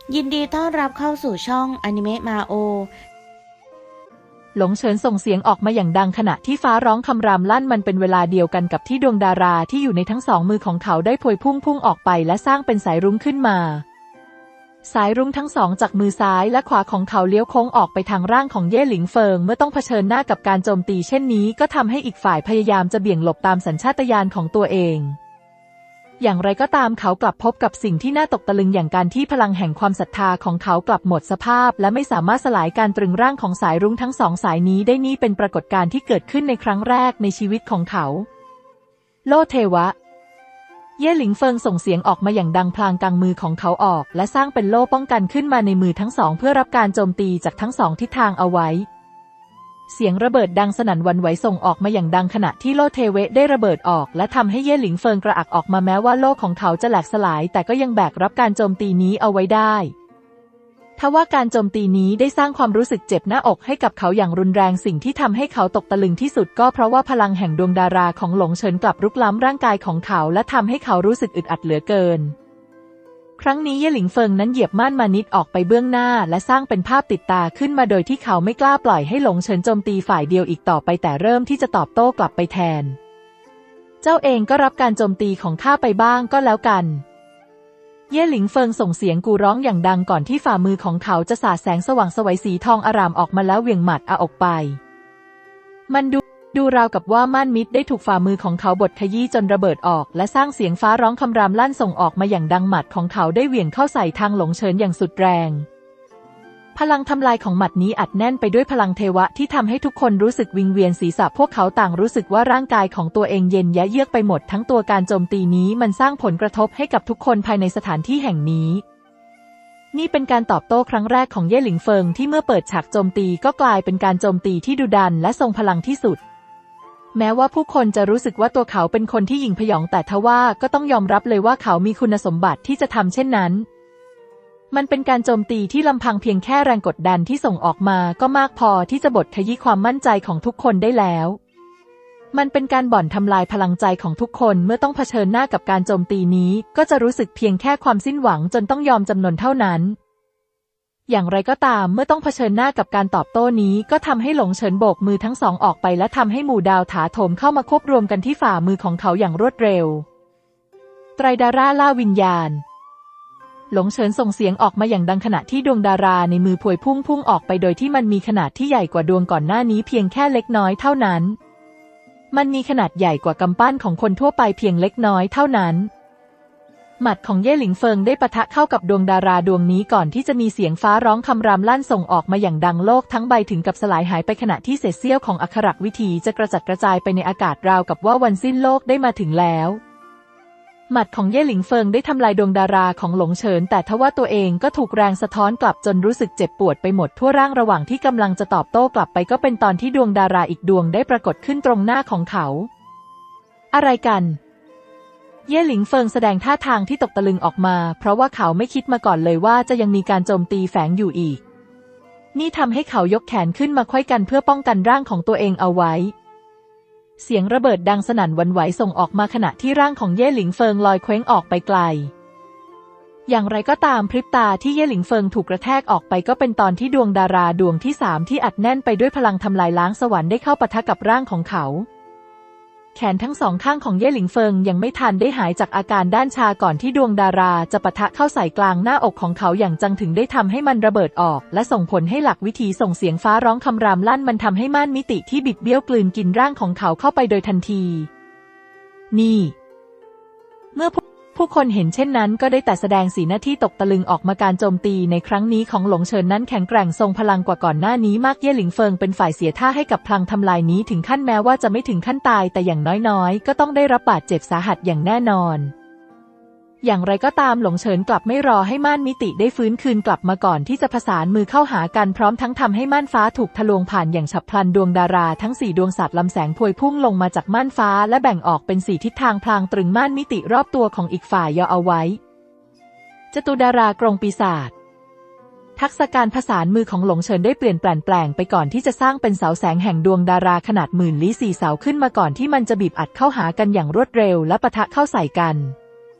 ยินดีต้อนรับเข้าสู่ช่องอนิเมะมาโอหลงเฉินส่งเสียงออกมาอย่างดังขณะที่ฟ้าร้องคำรามลั่นมันเป็นเวลาเดียวกันกับที่ดวงดาราที่อยู่ในทั้งสองมือของเขาได้พวยพุ่งออกไปและสร้างเป็นสายรุ้งขึ้นมาสายรุ้งทั้งสองจากมือซ้ายและขวาของเขาเลี้ยวโค้งออกไปทางร่างของเย่หลิงเฟิงเมื่อต้องเผชิญหน้ากับการโจมตีเช่นนี้ก็ทำให้อีกฝ่ายพยายามจะเบี่ยงหลบตามสัญชาตญาณของตัวเองอย่างไรก็ตามเขากลับพบกับสิ่งที่น่าตกตะลึงอย่างการที่พลังแห่งความศรัทธาของเขากลับหมดสภาพและไม่สามารถสลายการตรึงร่างของสายรุ้งทั้งสองสายนี้ได้นี่เป็นปรากฏการณ์ที่เกิดขึ้นในครั้งแรกในชีวิตของเขาโล่เทวะเย่หลิงเฟิงส่งเสียงออกมาอย่างดังพลางกางมือของเขาออกและสร้างเป็นโล่ป้องกันขึ้นมาในมือทั้งสองเพื่อรับการโจมตีจากทั้งสองทิศทางเอาไว้เสียงระเบิดดังสนั่นหวั่นไหวส่งออกมาอย่างดังขณะที่โล่เทเวะได้ระเบิดออกและทำให้เย่หลิงเฟิงกระอักออกมาแม้ว่าโล่ของเขาจะแหลกสลายแต่ก็ยังแบกรับการโจมตีนี้เอาไว้ได้ทว่าการโจมตีนี้ได้สร้างความรู้สึกเจ็บหน้าอกให้กับเขาอย่างรุนแรงสิ่งที่ทำให้เขาตกตะลึงที่สุดก็เพราะว่าพลังแห่งดวงดาราของหลงเฉินกลับรุกล้ำร่างกายของเขาและทำให้เขารู้สึกอึดอัดเหลือเกินครั้งนี้เย่หลิงเฟิงนั้นเหยียบม่านมานิดออกไปเบื้องหน้าและสร้างเป็นภาพติดตาขึ้นมาโดยที่เขาไม่กล้าปล่อยให้หลงเฉินโจมตีฝ่ายเดียวอีกต่อไปแต่เริ่มที่จะตอบโต้กลับไปแทนเจ้าเองก็รับการโจมตีของข้าไปบ้างก็แล้วกันเย่หลิงเฟิงส่งเสียงกูร้องอย่างดังก่อนที่ฝ่ามือของเขาจะสาดแสงสว่างไสวสีทองอารามออกมาแล้วเหวี่ยงหมัดออกไปมันดูราวกับว่าม่านมิตรได้ถูกฝ่ามือของเขาบดขยี้จนระเบิดออกและสร้างเสียงฟ้าร้องคำรามลั่นส่งออกมาอย่างดังหมัดของเขาได้เหวี่ยงเข้าใส่ทางหลงเฉินอย่างสุดแรงพลังทำลายของหมัดนี้อัดแน่นไปด้วยพลังเทวะที่ทำให้ทุกคนรู้สึกวิงเวียนศีรษะพวกเขาต่างรู้สึกว่าร่างกายของตัวเองเย็นยะเยือกไปหมดทั้งตัวการโจมตีนี้มันสร้างผลกระทบให้กับทุกคนภายในสถานที่แห่งนี้นี่เป็นการตอบโต้ครั้งแรกของเย่หลิงเฟิงที่เมื่อเปิดฉากโจมตีก็กลายเป็นการโจมตีที่ดุดันและทรงพลังที่สุดแม้ว่าผู้คนจะรู้สึกว่าตัวเขาเป็นคนที่หยิ่งพยองแต่ทว่าก็ต้องยอมรับเลยว่าเขามีคุณสมบัติที่จะทำเช่นนั้นมันเป็นการโจมตีที่ลำพังเพียงแค่แรงกดดันที่ส่งออกมาก็มากพอที่จะบดขยี้ความมั่นใจของทุกคนได้แล้วมันเป็นการบ่อนทำลายพลังใจของทุกคนเมื่อต้องเผชิญหน้ากับการโจมตีนี้ก็จะรู้สึกเพียงแค่ความสิ้นหวังจนต้องยอมจำนนเท่านั้นอย่างไรก็ตามเมื่อต้องเผชิญหน้ากับการตอบโต้นี้ก็ทำให้หลงเฉินโบกมือทั้งสองออกไปและทำให้หมู่ดาวถาโถมเข้ามาควบรวมกันที่ฝ่ามือของเขาอย่างรวดเร็วไตรดาราล่าวิญญาณหลงเฉินส่งเสียงออกมาอย่างดังขณะที่ดวงดาราในมือพวยพุ่งออกไปโดยที่มันมีขนาดที่ใหญ่กว่าดวงก่อนหน้านี้เพียงแค่เล็กน้อยเท่านั้นมันมีขนาดใหญ่กว่ากำปั้นของคนทั่วไปเพียงเล็กน้อยเท่านั้นหมัดของเย่หลิงเฟิงได้ปะทะเข้ากับดวงดาราดวงนี้ก่อนที่จะมีเสียงฟ้าร้องคำรามลั่นส่งออกมาอย่างดังโลกทั้งใบถึงกับสลายหายไปขณะที่เศษเสี้ยวของอักขระวิถีจะกระจัดกระจายไปในอากาศราวกับว่าวันสิ้นโลกได้มาถึงแล้วหมัดของเย่หลิงเฟิงได้ทำลายดวงดาราของหลงเฉินแต่ทว่าตัวเองก็ถูกแรงสะท้อนกลับจนรู้สึกเจ็บปวดไปหมดทั่วร่างระหว่างที่กำลังจะตอบโต้กลับไปก็เป็นตอนที่ดวงดาราอีกดวงได้ปรากฏขึ้นตรงหน้าของเขาอะไรกันเย่หลิงเฟิงแสดงท่าทางที่ตกตะลึงออกมาเพราะว่าเขาไม่คิดมาก่อนเลยว่าจะยังมีการโจมตีแฝงอยู่อีกนี่ทำให้เขายกแขนขึ้นมาไขว้กันเพื่อป้องกันร่างของตัวเองเอาไว้เสียงระเบิดดังสนั่นหวั่นไหวส่งออกมาขณะที่ร่างของเย่หลิงเฟิงลอยเคว้งออกไปไกลอย่างไรก็ตามพริบตาที่เย่หลิงเฟิงถูกกระแทกออกไปก็เป็นตอนที่ดวงดาราดวงที่3ที่อัดแน่นไปด้วยพลังทำลายล้างสวรรค์ได้เข้าปะทะกับร่างของเขาแขนทั้งสองข้างของเย่หลิงเฟิงยังไม่ทันได้หายจากอาการด้านชาก่อนที่ดวงดาราจะปะทะเข้าใส่กลางหน้าอกของเขาอย่างจังถึงได้ทำให้มันระเบิดออกและส่งผลให้หลักวิธีส่งเสียงฟ้าร้องคำรามลั่นมันทำให้ม่านมิติที่บิดเบี้ยวกลืนกินร่างของเขาเข้าไปโดยทันทีนี่เมื่อผู้คนเห็นเช่นนั้นก็ได้แต่แสดงสีหน้าที่ตกตะลึงออกมาการโจมตีในครั้งนี้ของหลงเฉินนั้นแข็งแกร่งทรงพลังกว่าก่อนหน้านี้มากเย่หลิงเฟิงเป็นฝ่ายเสียท่าให้กับพลังทำลายนี้ถึงขั้นแม้ว่าจะไม่ถึงขั้นตายแต่อย่างน้อยๆก็ต้องได้รับบาดเจ็บสาหัสอย่างแน่นอนอย่างไรก็ตามหลงเฉินกลับไม่รอให้ม่านมิติได้ฟื้นคืนกลับมาก่อนที่จะผสานมือเข้าหากันพร้อมทั้งทำให้ม่านฟ้าถูกทะลวงผ่านอย่างฉับพลันดวงดาราทั้ง4ดวงสาดลำแสงพวยพุ่งลงมาจากม่านฟ้าและแบ่งออกเป็น4ทิศทางพลางตรึงม่านมิติรอบตัวของอีกฝ่ายย่อเอาไว้จตุดารากรงปีศาจทักษะการผสานมือของหลงเฉินได้เปลี่ยนแปลงไปก่อนที่จะสร้างเป็นเสาแสงแห่งดวงดาราขนาดหมื่นลี้4เสาขึ้นมาก่อนที่มันจะบีบอัดเข้าหากันอย่างรวดเร็วและปะทะเข้าใส่กัน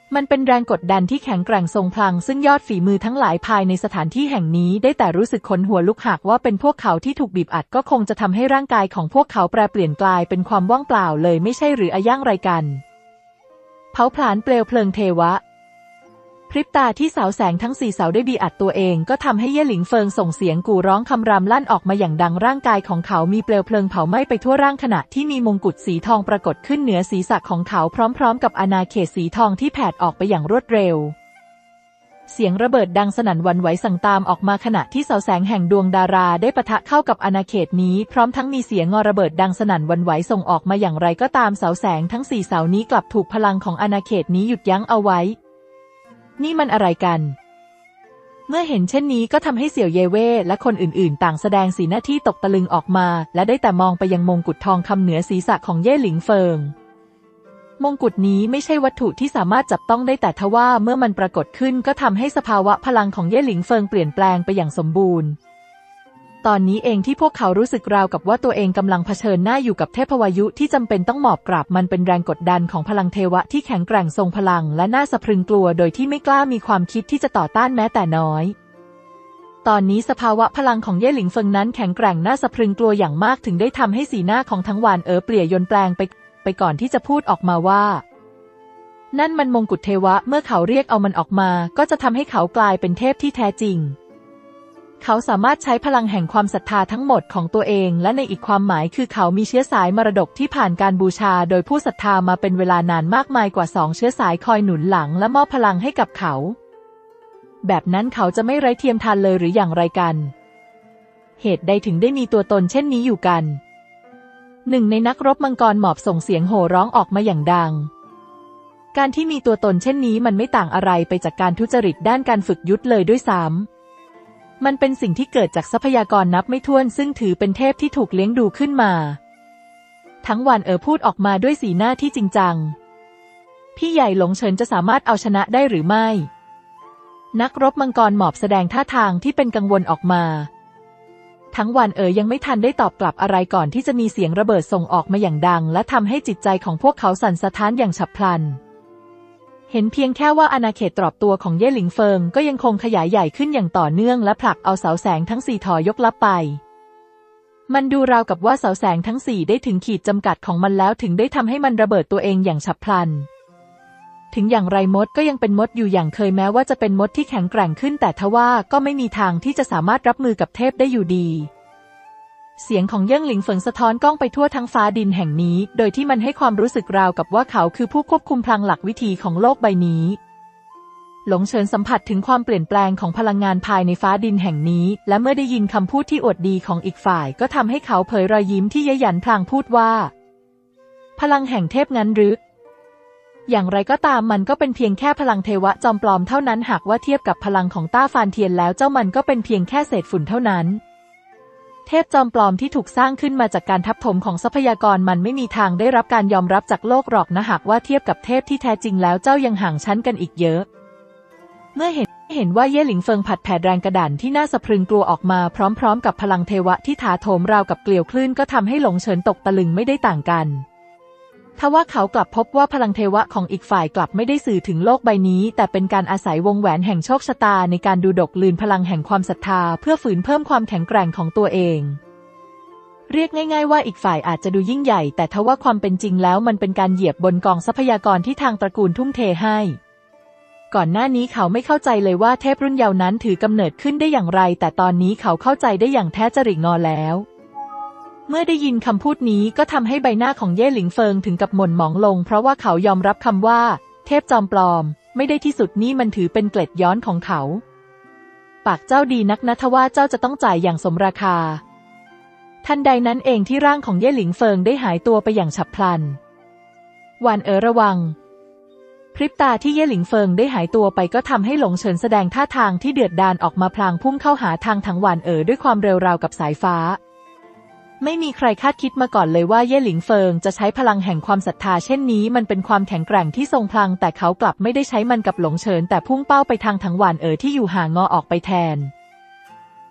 มันเป็นแรงกดดันที่แข็งแกร่งทรงพลังซึ่งยอดฝีมือทั้งหลายภายในสถานที่แห่งนี้ได้แต่รู้สึกขนหัวลุกหากว่าเป็นพวกเขาที่ถูกบีบอัดก็คงจะทำให้ร่างกายของพวกเขาแปรเปลี่ยนกลายเป็นความว่างเปล่าเลยไม่ใช่หรืออย่างไรกันเผาผลาญเปลวเพลิงเทวะพริบตาที่เสาแสงทั้ง4เสาได้บีอัดตัวเองก็ทำให้เย่หลิงเฟิงส่งเสียงกู่ร้องคำรามลั่นออกมาอย่างดังร่างกายของเขามีเปลวเพลิงเผาไหม้ไปทั่วร่างขณะที่มีมงกุฎสีทองปรากฏขึ้นเหนือศีรษะของเขาพร้อมๆกับอาณาเขตสีทองที่แผดออกไปอย่างรวดเร็วเสียงระเบิดดังสนั่นหวั่นไหวสั่งตามออกมาขณะที่เสาแสงแห่งดวงดาราได้ปะทะเข้ากับอาณาเขตนี้พร้อมทั้งมีเสียงระเบิดดังสนั่นหวั่นไหวส่งออกมาอย่างไรก็ตามเสาแสงทั้ง4เสานี้กลับถูกพลังของอาณาเขตนี้หยุดยั้งเอาไว้นี่มันอะไรกันเมื่อเห็นเช่นนี้ก็ทำให้เสี่ยวเย่เว่และคนอื่นๆต่างแสดงสีหน้าที่ตกตะลึงออกมาและได้แต่มองไปยังมงกุฎทองคำเหนือศีรษะของเย่หลิงเฟิงมงกุฎนี้ไม่ใช่วัตถุที่สามารถจับต้องได้แต่ทว่าเมื่อมันปรากฏขึ้นก็ทำให้สภาวะพลังของเย่หลิงเฟิงเปลี่ยนแปลงไปอย่างสมบูรณ์ตอนนี้เองที่พวกเขารู้สึกราวกับว่าตัวเองกำลังเผชิญหน้าอยู่กับเทพวายุที่จำเป็นต้องหมอบกราบมันเป็นแรงกดดันของพลังเทวะที่แข็งแกร่งทรงพลังและน่าสะพรึงกลัวโดยที่ไม่กล้ามีความคิดที่จะต่อต้านแม้แต่น้อยตอนนี้สภาวะพลังของเย่หลิงเฟิงนั้นแข็งแกร่งน่าสะพรึงกลัวอย่างมากถึงได้ทำให้สีหน้าของทั้งหวานเปลี่ยนแปลงไปก่อนที่จะพูดออกมาว่านั่นมันมงกุฎเทวะเมื่อเขาเรียกเอามันออกมาก็จะทำให้เขากลายเป็นเทพที่แท้จริงเขาสามารถใช้พลังแห่งความศรัทธาทั้งหมดของตัวเองและในอีกความหมายคือเขามีเชื้อสายมรดกที่ผ่านการบูชาโดยผู้ศรัทธามาเป็นเวลานานมากมายกว่า2เชื้อสายคอยหนุนหลังและมอบพลังให้กับเขาแบบนั้นเขาจะไม่ไร้เทียมทานเลยหรืออย่างไรกันเหตุใดถึงได้มีตัวตนเช่นนี้อยู่กันหนึ่งในนักรบมังกรหมอบส่งเสียงโห่ร้องออกมาอย่างดังการที่มีตัวตนเช่นนี้มันไม่ต่างอะไรไปจากการทุจริตด้านการฝึกยุทธเลยด้วยซ้ำมันเป็นสิ่งที่เกิดจากทรัพยากรนับไม่ถ้วนซึ่งถือเป็นเทพที่ถูกเลี้ยงดูขึ้นมาทั้งวันพูดออกมาด้วยสีหน้าที่จริงจังพี่ใหญ่หลงเฉินจะสามารถเอาชนะได้หรือไม่นักรบมังกรหมอบแสดงท่าทางที่เป็นกังวลออกมาทั้งวันยังไม่ทันได้ตอบกลับอะไรก่อนที่จะมีเสียงระเบิดส่งออกมาอย่างดังและทำให้จิตใจของพวกเขาสั่นสะท้านอย่างฉับพลันเห็นเพียงแค่ว่าอาณาเขตตรอบตัวของเย่หลิงเฟิงก็ยังคงขยายใหญ่ขึ้นอย่างต่อเนื่องและผลักเอาเสาแสงทั้ง4ถอยยกลับไปมันดูราวกับว่าเสาแสงทั้ง4ได้ถึงขีดจำกัดของมันแล้วถึงได้ทำให้มันระเบิดตัวเองอย่างฉับพลันถึงอย่างไรมดก็ยังเป็นมดอยู่อย่างเคยแม้ว่าจะเป็นมดที่แข็งแกร่งขึ้นแต่ทว่าก็ไม่มีทางที่จะสามารถรับมือกับเทพได้อยู่ดีเสียงของเย่หลิงเฟิงสะท้อนก้องไปทั่วทั้งฟ้าดินแห่งนี้โดยที่มันให้ความรู้สึกราวกับว่าเขาคือผู้ควบคุมพลังหลักวิถีของโลกใบนี้หลงเฉินสัมผัสถึงความเปลี่ยนแปลงของพลังงานภายในฟ้าดินแห่งนี้และเมื่อได้ยินคำพูดที่อวดดีของอีกฝ่ายก็ทำให้เขาเผยรอยยิ้มที่เย้ยหยันพลางพูดว่าพลังแห่งเทพงั้นหรืออย่างไรก็ตามมันก็เป็นเพียงแค่พลังเทวะจอมปลอมเท่านั้นหากว่าเทียบกับพลังของต้าฟานเทียนแล้วเจ้ามันก็เป็นเพียงแค่เศษฝุ่นเท่านั้นเทพจอมปลอมที่ถูกสร้างขึ้นมาจากการทับถมของทรัพยากรมันไม่มีทางได้รับการยอมรับจากโลกหรอกนะหากว่าเทียบกับเทพที่แท้จริงแล้วเจ้ายังห่างชั้นกันอีกเยอะเมื่อเห็นว่าเย่หลิงเฟิงผัดแผดแรงกระด่านที่น่าสะพรึงกลัวออกมาพร้อมๆกับพลังเทวะที่ถาโถมราวกับเกลียวคลื่นก็ทำให้หลงเฉินตกตะลึงไม่ได้ต่างกันทว่าเขากลับพบว่าพลังเทวะของอีกฝ่ายกลับไม่ได้สื่อถึงโลกใบนี้แต่เป็นการอาศัยวงแหวนแห่งโชคชะตาในการดูดกลืนพลังแห่งความศรัทธาเพื่อฝืนเพิ่มความแข็งแกร่งของตัวเองเรียกง่ายๆว่าอีกฝ่ายอาจจะดูยิ่งใหญ่แต่ทว่าความเป็นจริงแล้วมันเป็นการเหยียบบนกองทรัพยากรที่ทางตระกูลทุ่มเทให้ก่อนหน้านี้เขาไม่เข้าใจเลยว่าเทพรุ่นเยาว์นั้นถือกำเนิดขึ้นได้อย่างไรแต่ตอนนี้เขาเข้าใจได้อย่างแท้จริงแล้วเมื่อได้ยินคำพูดนี้ก็ทำให้ใบหน้าของเย่หลิงเฟิงถึงกับหม่นหมองลงเพราะว่าเขายอมรับคำว่าเทพจอมปลอมไม่ได้ที่สุดนี่มันถือเป็นเกล็ดย้อนของเขาปากเจ้าดีนักนะทว่าเจ้าจะต้องจ่ายอย่างสมราคาทันใดนั้นเองที่ร่างของเย่หลิงเฟิงได้หายตัวไปอย่างฉับพลันหวานระวังพริบตาที่เย่หลิงเฟิงได้หายตัวไปก็ทำให้หลงเฉินแสดงท่าทางที่เดือดดาลออกมาพลางพุ่งเข้าหาทางถังหวานด้วยความเร็วราวกับสายฟ้าไม่มีใครคาดคิดมาก่อนเลยว่าเย่หลิงเฟิงจะใช้พลังแห่งความศรัทธาเช่นนี้มันเป็นความแข็งแกร่งที่ทรงพลังแต่เขากลับไม่ได้ใช้มันกับหลงเฉินแต่พุ่งเป้าไปทางถังหวานที่อยู่ห่างงอออกไปแทน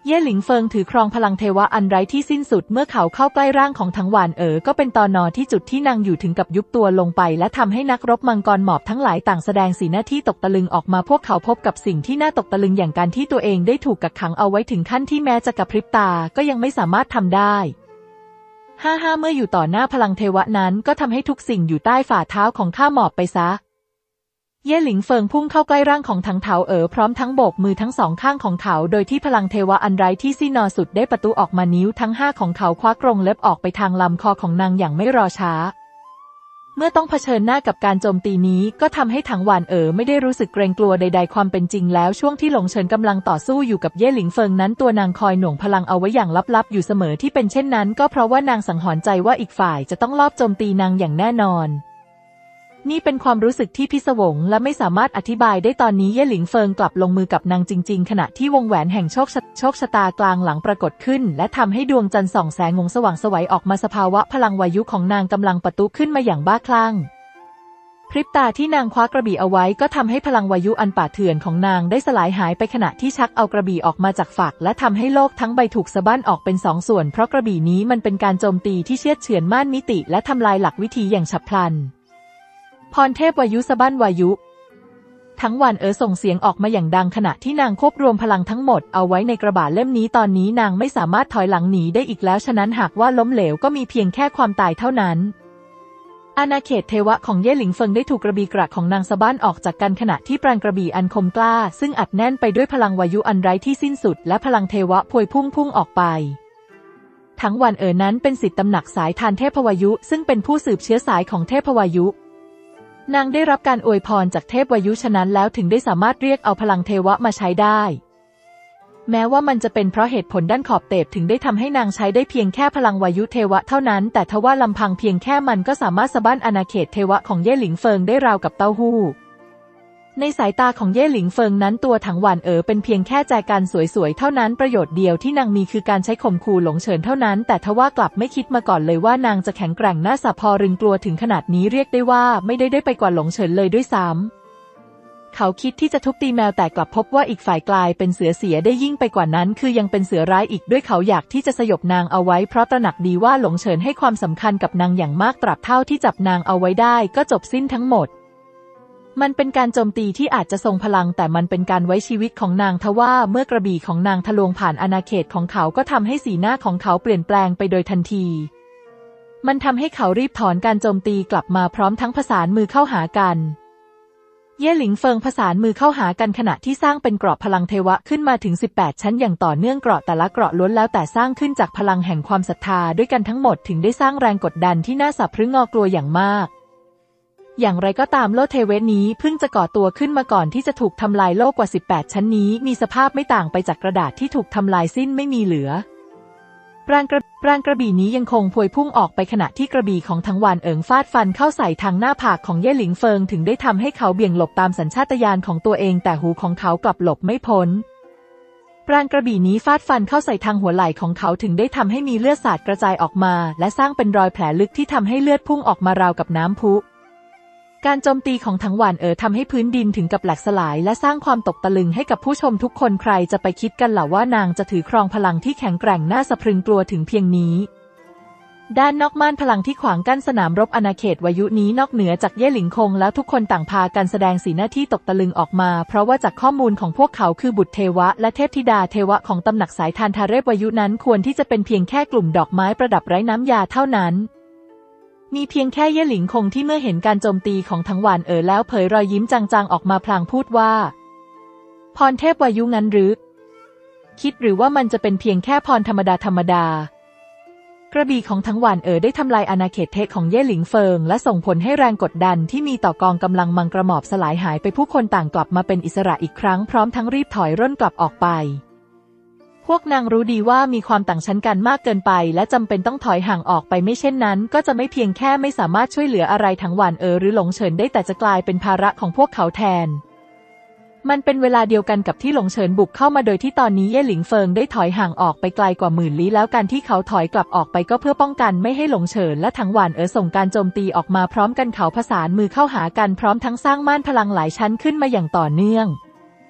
เย่หลิงเฟิงถือครองพลังเทวะอันไร้ที่สิ้นสุดเมื่อเขาเข้าใกล้ร่างของถังหวานก็เป็นตอนที่จุดที่นางอยู่ถึงกับยุบตัวลงไปและทำให้นักรบมังกรหมอบทั้งหลายต่างแสดงสีหน้าที่ตกตะลึงออกมาพวกเขาพบกับสิ่งที่น่าตกตะลึงอย่างการที่ตัวเองได้ถูกกักขังเอาไว้ถึงขั้นที่แม้จะกระพริบตาก็ยังไม่สามารถทำได้เมื่ออยู่ต่อหน้าพลังเทวะนั้นก็ทำให้ทุกสิ่งอยู่ใต้ฝ่าเท้าของข้าหมอบไปซะเย่หลิงเฟิงพุ่งเข้าใกล้ร่างของถังเถาพร้อมทั้งโบกมือทั้งสองข้างของเขาโดยที่พลังเทวะอันไร้ที่สิ้นสุดได้ประตูออกมานิ้วทั้ง5ของเขาคว้ากรงเล็บออกไปทางลำคอของนางอย่างไม่รอช้าเมื่อต้องเผชิญหน้ากับการโจมตีนี้ก็ทำให้ถังหวานไม่ได้รู้สึกเกรงกลัวใดๆความเป็นจริงแล้วช่วงที่หลงเฉินกำลังต่อสู้อยู่กับเย่หลิงเฟิงนั้นตัวนางคอยหน่วงพลังเอาไว้อย่างลับๆอยู่เสมอที่เป็นเช่นนั้นก็เพราะว่านางสังหรณ์ใจว่าอีกฝ่ายจะต้องลอบโจมตีนางอย่างแน่นอนนี่เป็นความรู้สึกที่พิศวงและไม่สามารถอธิบายได้ตอนนี้เย่หลิงเฟิงกลับลงมือกับนางจริงๆขณะที่วงแหวนแห่งโชคชะตากลางหลังปรากฏขึ้นและทำให้ดวงจันทร์ส่องแสงสว่างไสวออกมาสภาวะพลังวายุของนางกำลังปะทุขึ้นมาอย่างบ้าคลั่งพริบตาที่นางคว้ากระบี่เอาไว้ก็ทำให้พลังวายุอันป่าเถื่อนของนางได้สลายหายไปขณะที่ชักเอากระบี่ออกมาจากฝักและทำให้โลกทั้งใบถูกสะบั้นออกเป็น2 ส่วนเพราะกระบี่นี้มันเป็นการโจมตีที่เชือดเฉือนม่านมิติและทำลายหลักวิธีอย่างฉับพลันพรเทพวายุสะบั้นวายุทั้งวันส่งเสียงออกมาอย่างดังขณะที่นางควบรวมพลังทั้งหมดเอาไว้ในกระบาดเล่มนี้ตอนนี้นางไม่สามารถถอยหลังหนีได้อีกแล้วฉะนั้นหากว่าล้มเหลวก็มีเพียงแค่ความตายเท่านั้นอาณาเขตเทวะของเย่หลิงเฟิงได้ถูกกระบี่กระของนางสะบั้นออกจากกันขณะที่ปราณกระบี่อันคมกล้าซึ่งอัดแน่นไปด้วยพลังวายุอันไร้ที่สิ้นสุดและพลังเทวะพวยพุ่งออกไปทั้งวันนั้นเป็นศิษย์ตำหนักสายทานเทพวายุซึ่งเป็นผู้สืบเชื้อสายของเทพวายุนางได้รับการอวยพรจากเทพวายุฉะนั้นแล้วถึงได้สามารถเรียกเอาพลังเทวะมาใช้ได้แม้ว่ามันจะเป็นเพราะเหตุผลด้านขอบเตบถึงได้ทำให้นางใช้ได้เพียงแค่พลังวายุเทวะเท่านั้นแต่ทว่าลำพังเพียงแค่มันก็สามารถสะบั้นอาณาเขตเทวะของเย่หลิงเฟิงได้ราวกับเต้าหู้ในสายตาของเย่หลิงเฟิงนั้นตัวถังหวานเป็นเพียงแค่แจกันสวยๆเท่านั้นประโยชน์เดียวที่นางมีคือการใช้ข่มขู่หลงเฉินเท่านั้นแต่ทว่ากลับไม่คิดมาก่อนเลยว่านางจะแข็งแกร่งน่าสะพอรึงกลัวถึงขนาดนี้เรียกได้ว่าไม่ได้ไปกว่าหลงเฉินเลยด้วยซ้ำเขาคิดที่จะทุบตีแมวแต่กลับพบว่าอีกฝ่ายกลายเป็นเสือเสียได้ยิ่งไปกว่านั้นคือยังเป็นเสือร้ายอีกด้วยเขาอยากที่จะสยบนางเอาไว้เพราะตระหนักดีว่าหลงเฉินให้ความสำคัญกับนางอย่างมากตราบเท่าที่จับนางเอาไว้ได้ก็จบสิ้นทั้งหมดมันเป็นการโจมตีที่อาจจะทรงพลังแต่มันเป็นการไว้ชีวิตของนางทว่าเมื่อกระบี่ของนางทะลวงผ่านอาณาเขตของเขาก็ทำให้สีหน้าของเขาเปลี่ยนแปลงไปโดยทันทีมันทำให้เขารีบถอนการโจมตีกลับมาพร้อมทั้งผสานมือเข้าหากันเย่หลิงเฟิงผสานมือเข้าหากันขณะที่สร้างเป็นเกราะพลังเทวะขึ้นมาถึง18ชั้นอย่างต่อเนื่องเกราะแต่ละเกราะล้วนแล้วแต่สร้างขึ้นจากพลังแห่งความศรัทธาด้วยกันทั้งหมดถึงได้สร้างแรงกดดันที่น่าสะพรึงงอกลัวอย่างมากอย่างไรก็ตามโลกเทเวศนี้เพิ่งจะก่อตัวขึ้นมาก่อนที่จะถูกทำลายโลกกว่า18ชั้นนี้มีสภาพไม่ต่างไปจากกระดาษที่ถูกทำลายสิ้นไม่มีเหลือปราณกระบี่นี้ยังคงพวยพุ่งออกไปขณะที่กระบี่ของทั้งหวานฟาดฟันเข้าใส่ทางหน้าผากของเย่หลิงเฟิงถึงได้ทำให้เขาเบี่ยงหลบตามสัญชาตญาณของตัวเองแต่หูของเขากลับหลบไม่พ้นปราณกระบี่นี้ฟาดฟันเข้าใส่ทางหัวไหล่ของเขาถึงได้ทำให้มีเลือดสาดกระจายออกมาและสร้างเป็นรอยแผลลึกที่ทำให้เลือดพุ่งออกมาราวกับน้ำพุการโจมตีของทั้งหวานทำให้พื้นดินถึงกับแหลกสลายและสร้างความตกตะลึงให้กับผู้ชมทุกคนใครจะไปคิดกันล่ะว่านางจะถือครองพลังที่แข็งแกร่งน่าสะพรึงกลัวถึงเพียงนี้ด้านนอกม่านพลังที่ขวางกั้นสนามรบอาณาเขตวายุนี้นอกเหนือจากเย่หลิงคงแล้วทุกคนต่างพากันแสดงสีหน้าที่ตกตะลึงออกมาเพราะว่าจากข้อมูลของพวกเขาคือบุตรเทวะและเทพธิดาเทวะของตำหนักสายทานทาเรศวายุนั้นควรที่จะเป็นเพียงแค่กลุ่มดอกไม้ประดับไร้น้ำยาเท่านั้นมีเพียงแค่เย่หลิงคงที่เมื่อเห็นการโจมตีของทั้งหวานแล้วเผยรอยยิ้มจางๆออกมาพลางพูดว่าพรเทพวายุงั้นหรือคิดหรือว่ามันจะเป็นเพียงแค่พรธรรมดากระบี่ของทั้งหวานได้ทำลายอาณาเขตเทของเย่หลิงเฟิงและส่งผลให้แรงกดดันที่มีต่อกองกำลังมังกรหมอบสลายหายไปผู้คนต่างกลับมาเป็นอิสระอีกครั้งพร้อมทั้งรีบถอยร่นกลับออกไปพวกนางรู้ดีว่ามีความต่างชั้นกันมากเกินไปและจำเป็นต้องถอยห่างออกไปไม่เช่นนั้นก็จะไม่เพียงแค่ไม่สามารถช่วยเหลืออะไรทั้งหวานหรือหลงเฉินได้แต่จะกลายเป็นภาระของพวกเขาแทนมันเป็นเวลาเดียวกันกับที่หลงเฉินบุกเข้ามาโดยที่ตอนนี้เย่หลิงเฟิงได้ถอยห่างออกไปไกลกว่า10,000 ลี้แล้วการที่เขาถอยกลับออกไปก็เพื่อป้องกันไม่ให้หลงเฉินและทั้งหวานส่งการโจมตีออกมาพร้อมกันเขาผสานมือเข้าหากันพร้อมทั้งสร้างม่านพลังหลายชั้นขึ้นมาอย่างต่อเนื่อง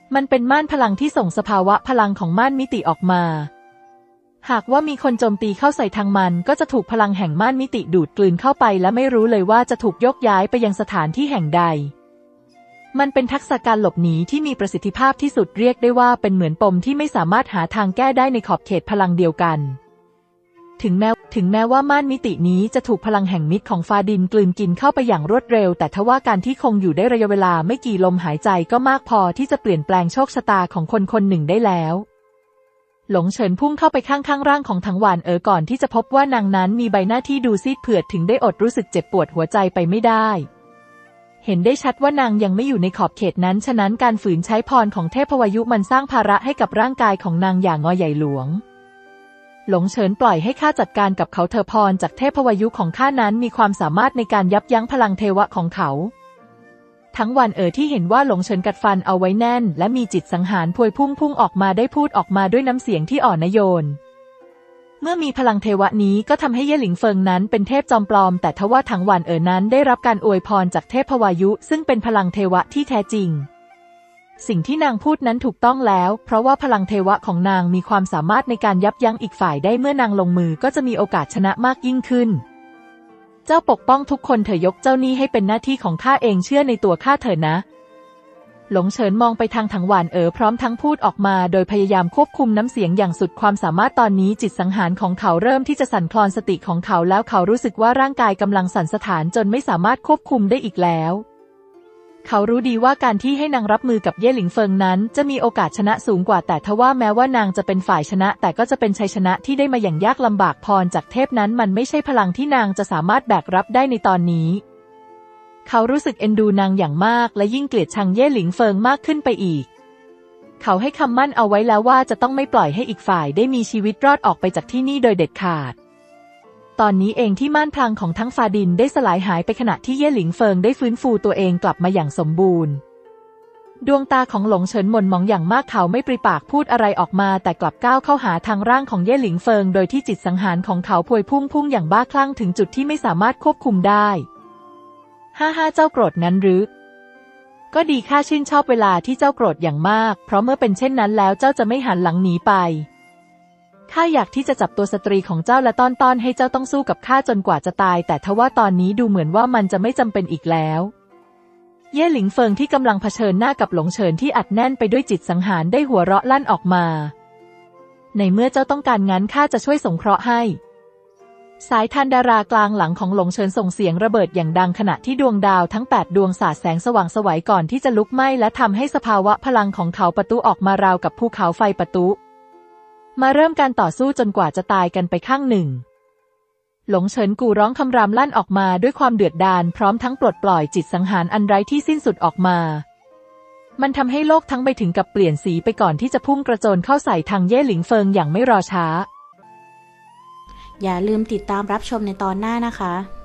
มันเป็นม่านพลังที่ส่งสภาวะพลังของม่านมิติออกมาหากว่ามีคนโจมตีเข้าใส่ทางมันก็จะถูกพลังแห่งม่านมิติดูดกลืนเข้าไปและไม่รู้เลยว่าจะถูกยกย้ายไปยังสถานที่แห่งใดมันเป็นทักษะการหลบหนีที่มีประสิทธิภาพที่สุดเรียกได้ว่าเป็นเหมือนปมที่ไม่สามารถหาทางแก้ได้ในขอบเขตพลังเดียวกันถึงแม้ว่าม่านมิตินี้จะถูกพลังแห่งมิตรของฟาดินกลืนกินเข้าไปอย่างรวดเร็วแต่ทว่าการที่คงอยู่ได้ระยะเวลาไม่กี่ลมหายใจก็มากพอที่จะเปลี่ยนแปลงโชคชะตาของคนคนหนึ่งได้แล้วหลงเฉินพุ่งเข้าไปข้างร่างของถังหวานก่อนที่จะพบว่านางนั้นมีใบหน้าที่ดูซีดเผือดถึงได้อดรู้สึกเจ็บปวดหัวใจไปไม่ได้เห็นได้ชัดว่านางยังไม่อยู่ในขอบเขตนั้นฉะนั้นการฝืนใช้พรของเทพวายุมันสร้างภาระให้กับร่างกายของนางอย่างงอใหญ่หลวงหลงเฉินปล่อยให้ข้าจัดการกับเขาเถอะพรจากเทพวายุของข้านั้นมีความสามารถในการยับยั้งพลังเทวะของเขาทั้งวันที่เห็นว่าหลงเฉินกัดฟันเอาไว้แน่นและมีจิตสังหารพวยพุ่งออกมาได้พูดออกมาด้วยน้ำเสียงที่อ่อนโยนเมื่อมีพลังเทวะนี้ก็ทำให้เย่หลิงเฟิงนั้นเป็นเทพจอมปลอมแต่ทว่าทั้งวันนั้นได้รับการอวยพรจากเทพวายุซึ่งเป็นพลังเทวะที่แท้จริงสิ่งที่นางพูดนั้นถูกต้องแล้วเพราะว่าพลังเทวะของนางมีความสามารถในการยับยั้งอีกฝ่ายได้เมื่อนางลงมือก็จะมีโอกาสชนะมากยิ่งขึ้นเจ้าปกป้องทุกคนเถอะยกเจ้านี้ให้เป็นหน้าที่ของข้าเองเชื่อในตัวข้าเถอะนะหลงเฉินมองไปทางถังหวานพร้อมทั้งพูดออกมาโดยพยายามควบคุมน้ำเสียงอย่างสุดความสามารถตอนนี้จิตสังหารของเขาเริ่มที่จะสั่นคลอนสติของเขาแล้วเขารู้สึกว่าร่างกายกำลังสั่นสะท้านจนไม่สามารถควบคุมได้อีกแล้วเขารู้ดีว่าการที่ให้นางรับมือกับเย่หลิงเฟิงนั้นจะมีโอกาสชนะสูงกว่าแต่ทว่าแม้ว่านางจะเป็นฝ่ายชนะแต่ก็จะเป็นชัยชนะที่ได้มาอย่างยากลำบากพรจากเทพนั้นมันไม่ใช่พลังที่นางจะสามารถแบกรับได้ในตอนนี้เขารู้สึกเอ็นดูนางอย่างมากและยิ่งเกลียดชังเย่หลิงเฟิงมากขึ้นไปอีกเขาให้คำมั่นเอาไว้แล้วว่าจะต้องไม่ปล่อยให้อีกฝ่ายได้มีชีวิตรอดออกไปจากที่นี่โดยเด็ดขาดตอนนี้เองที่ม่านพลังของทั้งฟาดินได้สลายหายไปขณะที่เย่หลิงเฟิงได้ฟื้นฟูตัวเองกลับมาอย่างสมบูรณ์ดวงตาของหลงเฉินหม่นหมองอย่างมากเขาไม่ปริปากพูดอะไรออกมาแต่กลับก้าวเข้าหาทางร่างของเย่หลิงเฟิงโดยที่จิตสังหารของเขาพวยพุ่งอย่างบ้าคลั่งถึงจุดที่ไม่สามารถควบคุมได้ฮ่าเจ้าโกรธงั้นหรือก็ดีข้าชื่นชอบเวลาที่เจ้าโกรธอย่างมากเพราะเมื่อเป็นเช่นนั้นแล้วเจ้าจะไม่หันหลังหนีไปข้าอยากที่จะจับตัวสตรีของเจ้าและต้อนให้เจ้าต้องสู้กับข้าจนกว่าจะตายแต่ทว่าตอนนี้ดูเหมือนว่ามันจะไม่จำเป็นอีกแล้วเย่หลิงเฟิงที่กำลังเผชิญหน้ากับหลงเฉินที่อัดแน่นไปด้วยจิตสังหารได้หัวเราะลั่นออกมาในเมื่อเจ้าต้องการงั้นข้าจะช่วยสงเคราะห์ให้สายทานดารากลางหลังของหลงเฉินส่งเสียงระเบิดอย่างดังขณะที่ดวงดาวทั้ง8ดวงสาดแสงสว่างไสวก่อนที่จะลุกไหม้และทำให้สภาวะพลังของเขาประตุออกมาราวกับภูเขาไฟประตุมาเริ่มการต่อสู้จนกว่าจะตายกันไปข้างหนึ่งหลงเฉินกู่ร้องคำรามลั่นออกมาด้วยความเดือดดาลพร้อมทั้งปลดปล่อยจิตสังหารอันไร้ที่สิ้นสุดออกมามันทำให้โลกทั้งใบถึงกับเปลี่ยนสีไปก่อนที่จะพุ่งกระโจนเข้าใส่ทางเย่หลิงเฟิงอย่างไม่รอช้าอย่าลืมติดตามรับชมในตอนหน้านะคะ